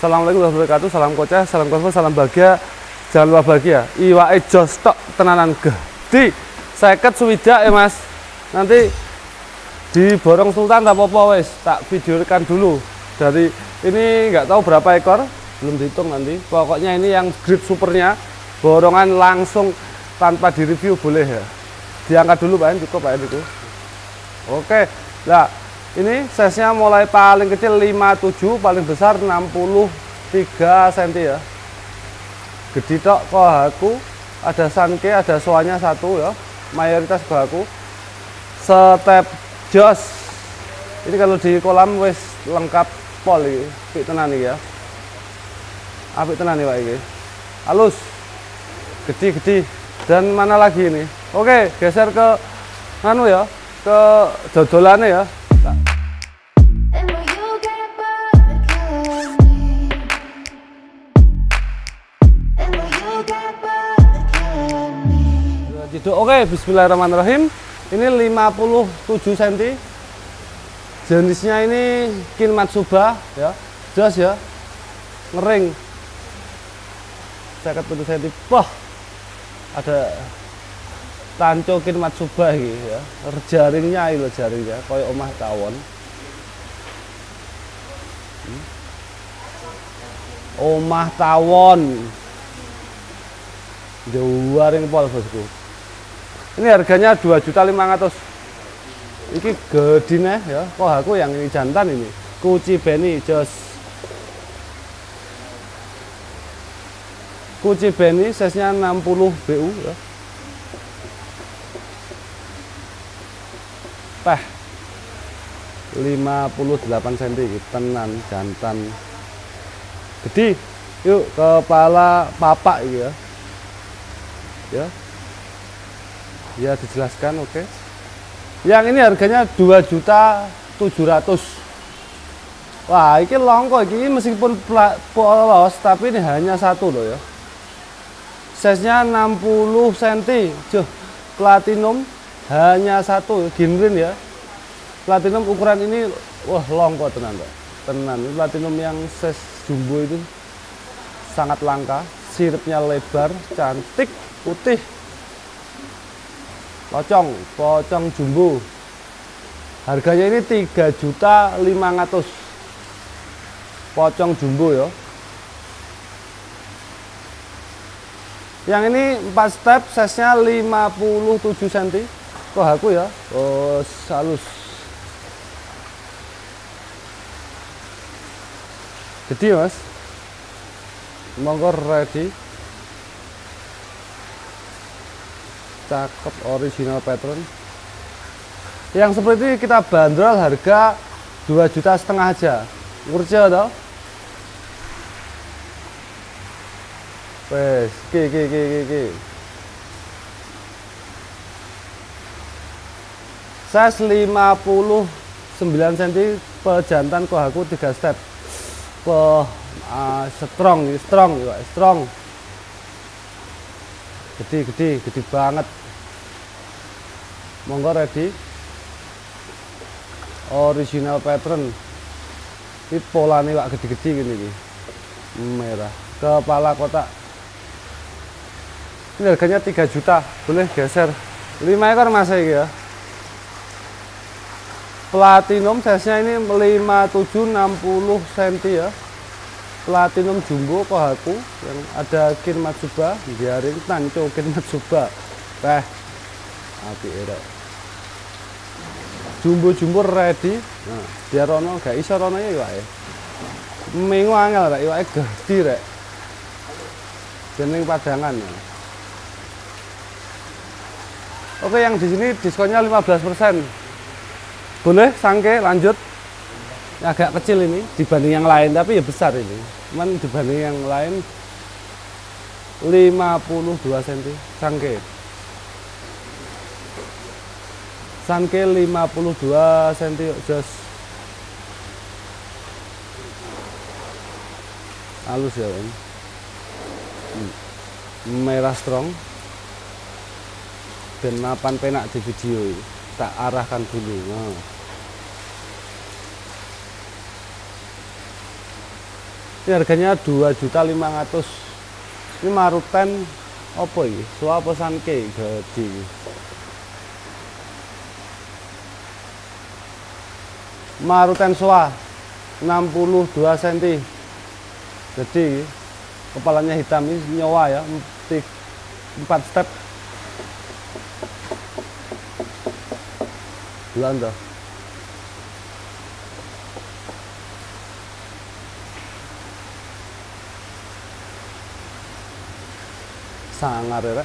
Assalamualaikum warahmatullahi wabarakatuh. Salam kocah, salam kosmo, salam bahagia. Jangan lupa bahagia. Iwake jos tok tenanan gede. 50 swidak ya Mas. Nanti di Borong Sultan tak apa-apa wes, tak videokan dulu. Dari ini nggak tahu berapa ekor, belum dihitung nanti. Pokoknya ini yang grade supernya, borongan langsung tanpa direview boleh ya. Diangkat dulu Pak, cukup Pak itu. Oke. Nah, ini size-nya mulai paling kecil 57, paling besar 63 cm ya. Gede tok kohaku, ada sanke, ada soanya satu ya. Mayoritas kohaku. Step jos. Ini kalau di kolam wis lengkap pol iki. Apik tenan iki ya. Apik tenan nih Pak iki. Halus. Gede-gede. Dan mana lagi ini? Oke, geser ke anu ya, ke dodolannya ya. Oke, bismillahirrahmanirrahim. Ini 57 cm. Jenisnya ini Kin Matsuba ya. Jos ya. Ngering. 57 cm. Wah. Ada tanco Kin Matsuba iki ya. Jaringnya iki lho, jaringnya koyo omah tawon. Omah tawon. Jawaring pol bosku. Ini harganya 2.500.000. Iki gedine ya. Kok aku yang ini jantan ini. Kuci Beni jos. Kuci Beni size-nya 60 BU ya. Peh 58 cm tenan jantan. Gede. Yuk kepala papak iki ya. Ya. Ya dijelaskan, oke. Yang ini harganya 2.700.000. Wah, ini longko ini meskipun polos tapi ini hanya satu loh ya. Size-nya 60 cm. Juh, platinum hanya satu, ginrin ya. Platinum ukuran ini wah longko tenan, Pak. Tenan, platinum yang size jumbo itu sangat langka. Siripnya lebar, cantik, putih. Pocong jumbo. Harganya ini 3.500.000. Pocong jumbo ya. Yang ini 4 step, size-nya 57 cm. Kok aku ya? Oh, halus. Gede Mas. Monggo ready. Cakep, original pattern. Yang seperti ini kita bandrol harga 2,5 juta aja. Ngurce toh? Wes, ki. Size 59 cm pejantan kohaku 3 step. Strong. Gede banget. Monggo ready. Original pattern. Ini polanya wak gede-gede gini nih. Merah. Kepala kotak. Ini harganya 3 juta. Boleh geser. 5 ekor Mas iki ya. Platinum size-nya ini 57-60 cm ya. Platinum jumbo kohaku yang ada Kin Matsuba, jaring tanco Kin Matsuba. Apik ya. Jumbo ready. Nah, biar ono gak iso rono ya iwake. Mengu angel rek iwake gede rek. Jeneng padangan ya. Oke, yang di sini diskonnya 15%. Boleh sangke lanjut. Agak kecil ini dibanding yang lain, tapi ya besar ini. Cuman dibanding yang lain 52 cm sangke. Sangke 52 cm jos. Halus ya ini. Merah strong. Ben mapan penak di video ini. Tak arahkan dulu. Nah. Ini harganya 2.500.000. Ini Maruten apa ini? Soa apa Sanke gede. Maruten Soa 62 cm. Jadi kepalanya hitam, ini nyawa ya, 4 step. Bulan dah. Sangar ya,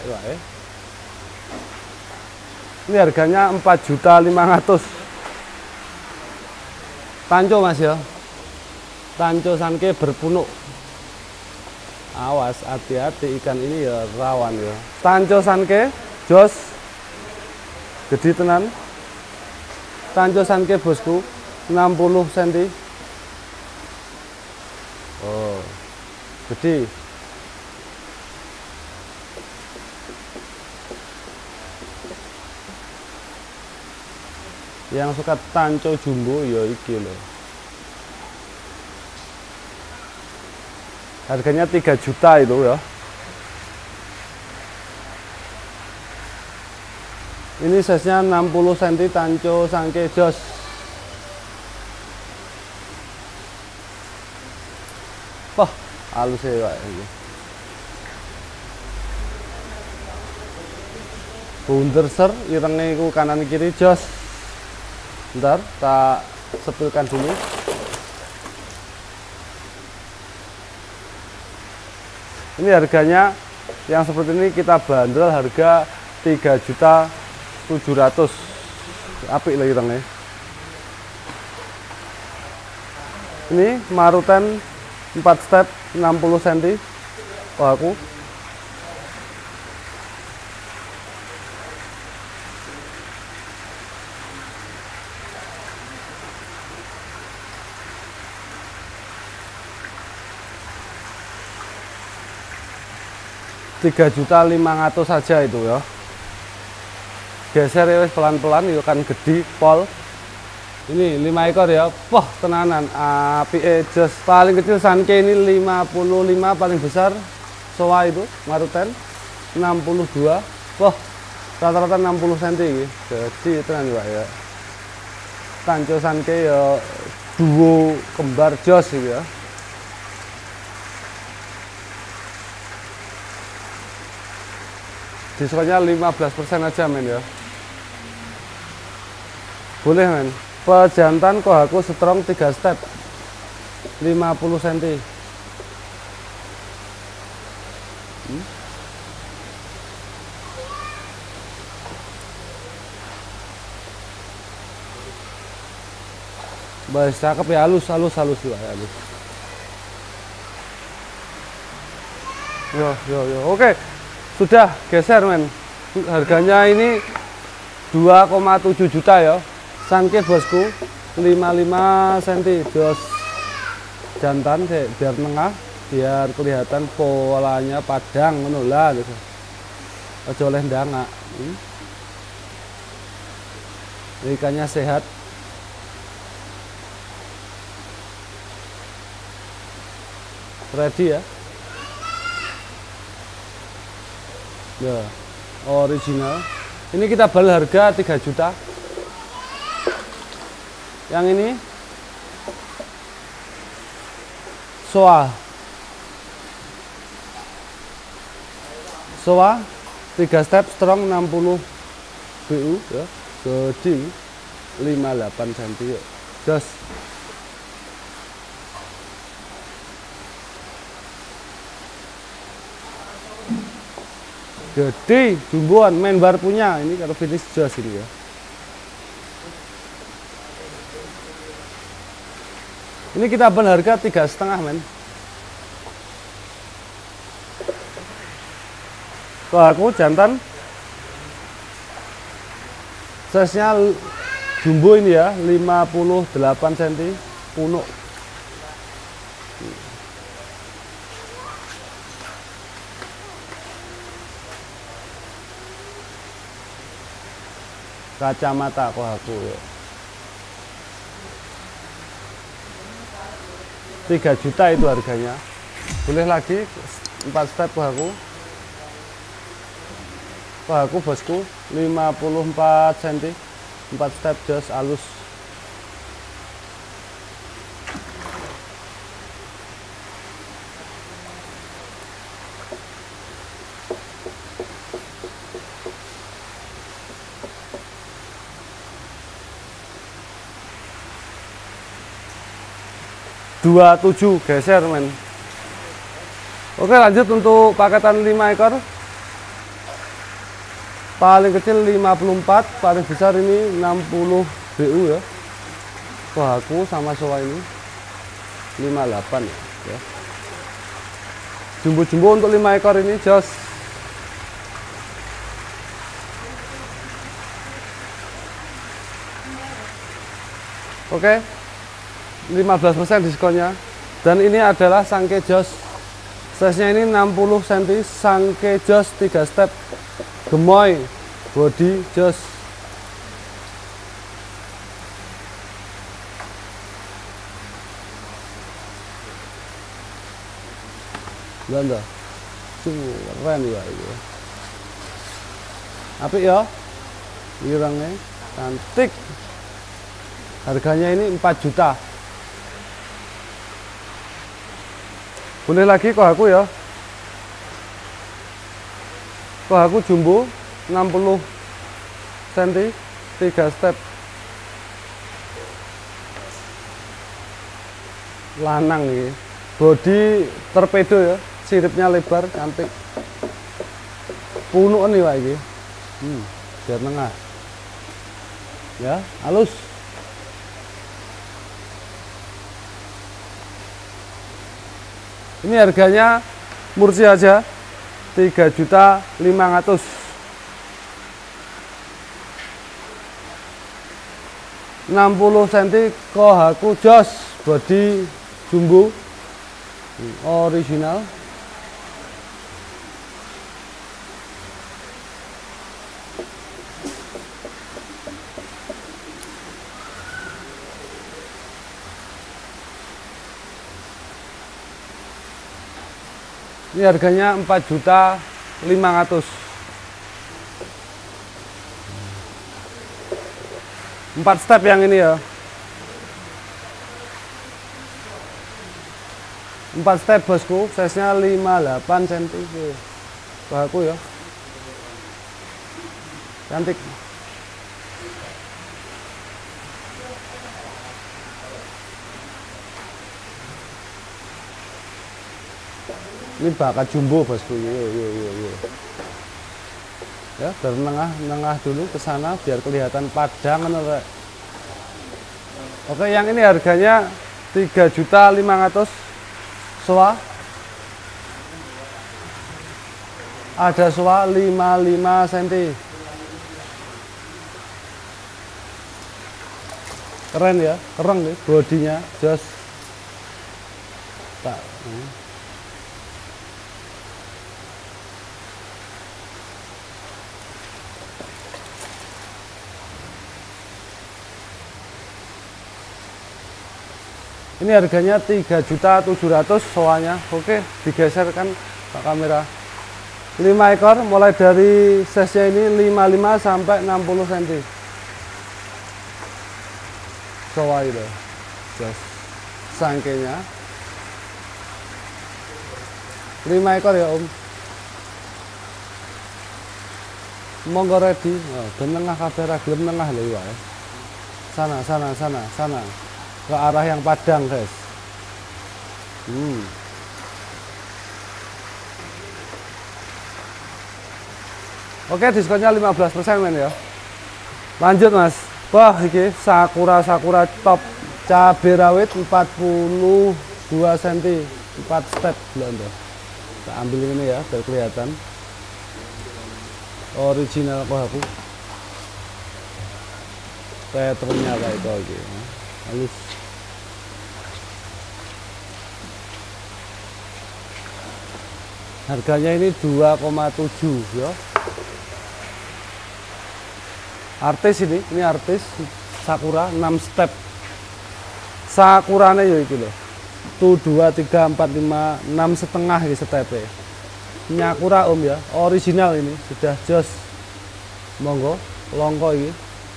ini harganya 4.500.000. Tanco mas ya, tanco Sanke berpunuk. Awas, hati-hati, ikan ini ya rawan ya. Tanco Sanke jos gede tenan. Tanco Sanke bosku 60 cm. Oh gede. Yang suka tanco jumbo ya iki loh. Harganya 3 juta itu ya. Ini size-nya 60 cm tanco Sanke jos. Wah, halus ya Pak ini. Bunderser irenge iku kanan kiri jos. Bentar, tak sepilkan dulu. Ini harganya yang seperti ini kita bandrol harga 3.700.000. Apik lah irengnya. Ini Maruten 4 step 60 cm. Wah aku 3.500.000 saja itu ya. Geser ya pelan-pelan itu kan gede pol. Ini 5 ekor ya. Wah, tenanan api jos. Paling kecil Sanke ini 55, paling besar Soa itu Maruten 62. Wah, rata-rata 60 cm iki. Jadi tenan Pak ya. Tanco Sanke ya duo kembar jos gitu ya. Diskonnya 15% aja men ya. Boleh men. Pejantan Kohaku strong 3 step 50 cm. Bahas cakep ya, halus juga ya, halus. Yo. Oke. Sudah geser men. Harganya ini 2,7 juta ya. Sanke bosku 55 cm jos jantan sih, biar tengah, biar kelihatan polanya padang ngono lah gitu. Aja oleh ndangak. Ikannya sehat. Ready ya. Ya, original. Ini kita bal harga 3 juta. Yang ini Soa 3 step strong 60 BU ya. Gede 58 cm ya. Jos. Gede, jumboan, main bar punya. Ini kalau finish jos ini ya. Ini kita bal harga 3,5 men. Kohaku jantan. Size-nya jumbo ini ya, 58 cm, punuk. Kacamata Kohaku ya. 3 juta itu harganya. Boleh lagi 4 step pahaku. Pahaku bosku 54 cm 4 step jos halus. Dua 27 geser men. Oke, lanjut untuk paketan 5 ekor. Paling kecil 54, paling besar ini 60 BU ya. Pahaku sama soa ini 58 ya. Jumbo-jumbo untuk 5 ekor ini jos. Oke, 15% diskonnya. Dan ini adalah sangke jos. Size-nya ini 60 cm, sangke jos 3 step. Gemoy body jos. Belanda. Keren ya itu. Apik ya. Irangnya cantik. Harganya ini 4 juta. Boleh lagi kohaku ya. Kohaku jumbo 60 cm 3 step. Lanang nih. Body torpedo ya. Siripnya lebar cantik. Punuk nih Pak iki. Biar tengah. Ya, halus. Ini harganya mursi aja 3.500.000. (60 cm) kohaku jos body jumbo original. Ini harganya 4.500.000. 4 step yang ini ya. 4 step bosku, size-nya 58 cm. Bahaku ya. Cantik. Ini bakat jumbo bosku. Yo. Ya, dari nengah dulu ke sana biar kelihatan padang. Oke, yang ini harganya 3.500.000. Soa. Ada soa 55 cm. Keren ya, keren nih bodinya, jos. Tak. Ini harganya 3.700.000 soalnya. Oke, digeserkan ke kamera. 5 ekor mulai dari size-nya ini 55 sampai 60 cm. Soa itu. Just sangkenya. 5 ekor ya, Om. Monggo ready. Oh, ben tengah kamera gelem tengah lho ya. Sana. Ke arah yang padang, guys. Oke, diskonnya 15% men ya. Lanjut Mas. Wah, ini sakura top cabai rawit 42 cm 4 step Belanda. Kita ambil ini ya biar kelihatan. Original kohaku. Patternnya kayak itu aja. Halus. Harganya ini 2,7 ya. Artis ini artis sakura 6 step. Sakurane ya itu loh. 2, 3, 4, 5, 6 setengah ini stepnya. Nyakura om ya, original ini sudah jos. Monggo, longko ini.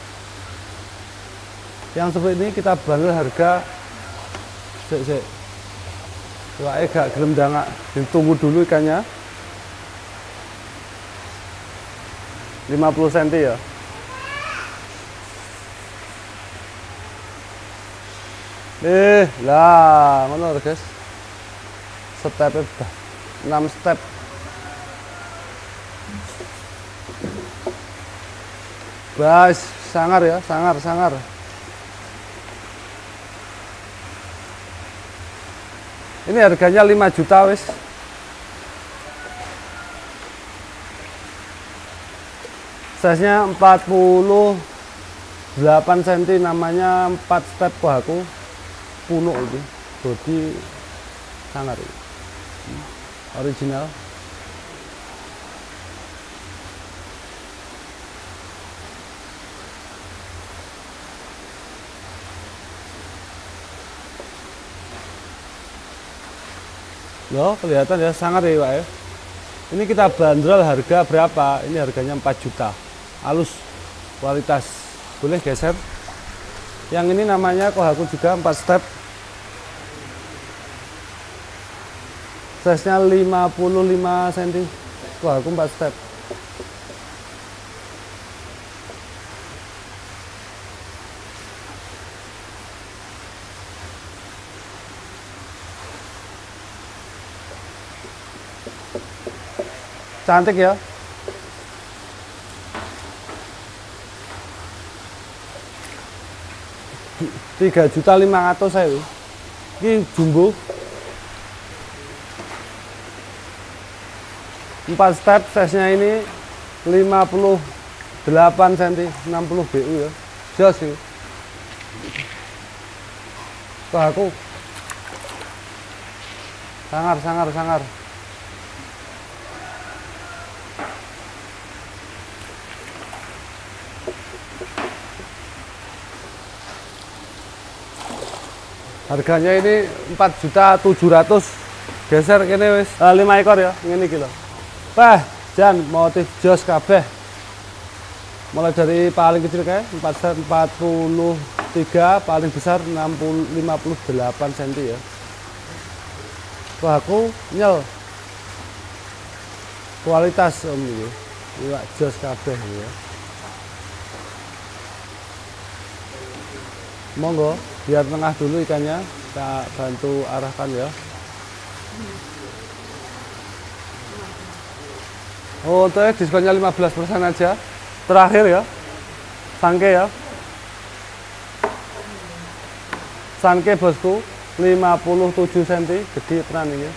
Yang seperti ini kita bandel harga sik. Wah, gak gelem dangak, ditunggu dulu ikannya. 50 cm ya. Lah, ngono lho, guys. Stepnya 6 step. Guys, sangar ya, sangar. Ini harganya 5 juta wis. Size-nya 48 cm, namanya 4 step kohaku. Kuno ini, bodi sangar ini. Original. Loh, kelihatan ya, sangat ya Pak ya. Ini kita bandrol harga berapa? Ini harganya 4 juta. Halus, kualitas. Boleh geser. Yang ini namanya kohaku juga 4 step. Size-nya 55 cm. Kohaku 4 step. Cantik ya. Rp3.500.000 saya. Ini jumbo. 4 step, size-nya ini 58 cm, 60 BU ya. Jos sih. Tuh aku. Sangar. Harganya ini 4.700.000. Geser kene wis 5 ekor ya, ngene iki lho. Jan motif jos kabeh. Mulai dari paling kecil kayak 43, paling besar 58 cm ya. Wah, aku nyel. Kualitas om ini. Iwak jos kabeh ya. Monggo, biar tengah dulu ikannya, kita bantu arahkan ya. Oh, untuk diskonnya 15% aja. Terakhir ya. Sangke ya. Sangke bosku 57 cm, gede tenan ini.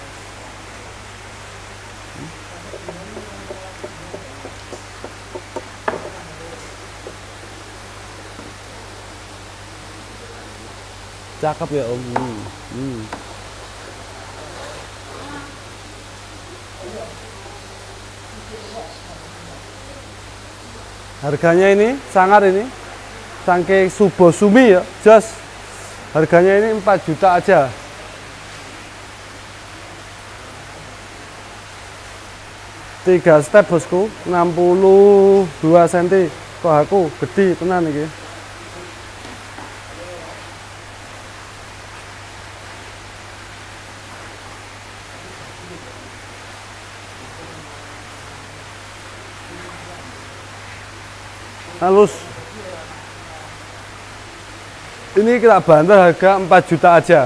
Cakep ya om. Harganya ini sangar ini, sangke Subosumi ya, jos. Harganya ini 4 juta aja. Tiga step bosku, 62 cm. Kok aku gede tenan iki. Halus. Ini kita bantu harga 4 juta aja.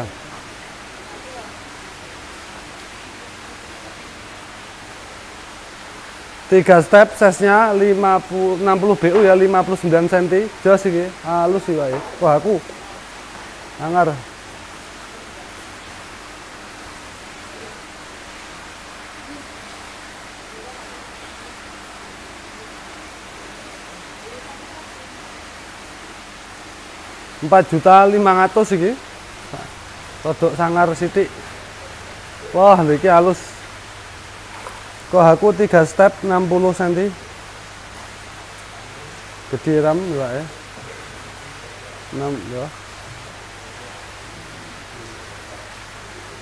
Tiga step, size-nya 60 BU ya, 59 cm. Jos ini, halus sih Pak. Wah, aku hangar. Rp4.500.000 iki. Rodok sangar sithik. Wah, iki halus. Kok aku 3 step 60 cm. Gede ram ya. 6 ya.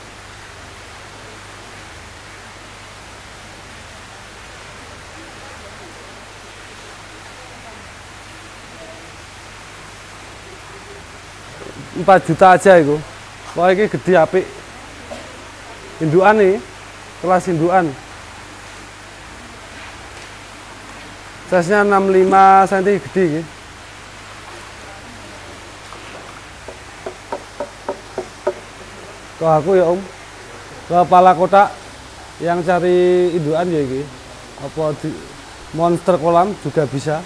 4 juta aja itu. Wah ini gede apik. Indukan nih, kelas indukan. Size-nya 65 cm gede iki. Kok aku ya Om, kepala kotak yang cari indukan ya iki. Apa di monster kolam juga bisa.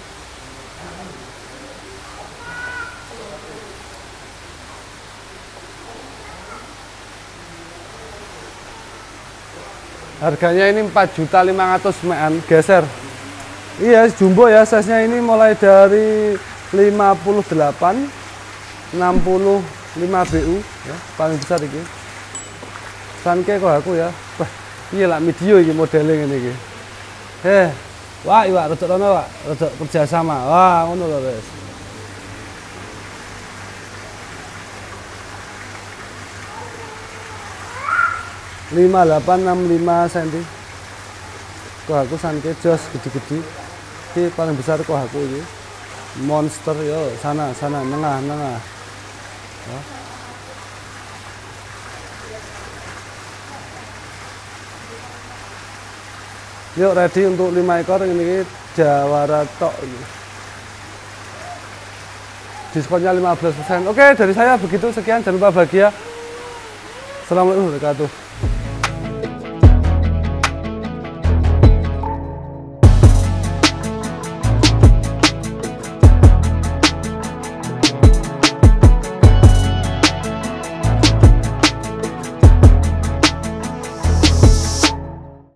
Harganya ini 4.500.000 mean, geser. Iya, jumbo ya, size-nya ini mulai dari 58, 65 BU ya, paling besar iki. Sanke kok aku ya. Wah, iya lah video iki modeling ini iki. Wah, iwak rodok rono, Pak. Rodok kerjasama. Wah, ngono lho, guys. Lima 865 cm. Kok aku sanke jos gede-gede. Ini paling besar kok aku ini. Monster yo, sana nengah. Ya. Yuk ready untuk 5 ekor ini jawara tok ini. Diskonnya 15%. Oke, dari saya begitu, sekian, jangan lupa bahagia. Assalamualaikum warahmatullahi wabarakatuh.